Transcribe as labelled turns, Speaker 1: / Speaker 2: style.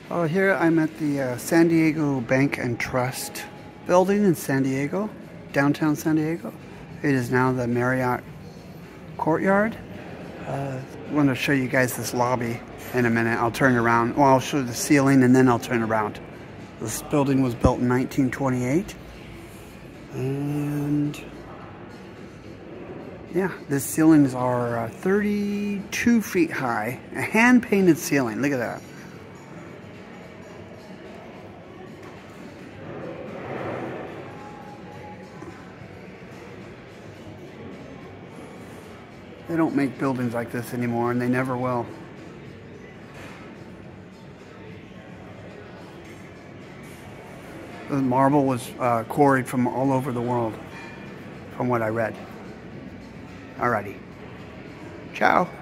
Speaker 1: Oh, here I'm at the San Diego Bank and Trust building in San Diego, downtown San Diego. It is now the Marriott Courtyard. I want to show you guys this lobby in a minute. I'll turn around. Well, I'll show the ceiling and then I'll turn around. This building was built in 1928. And yeah, the ceilings are 32 feet high. A hand-painted ceiling. Look at that. They don't make buildings like this anymore, and they never will. The marble was quarried from all over the world, from what I read. Alrighty. Ciao.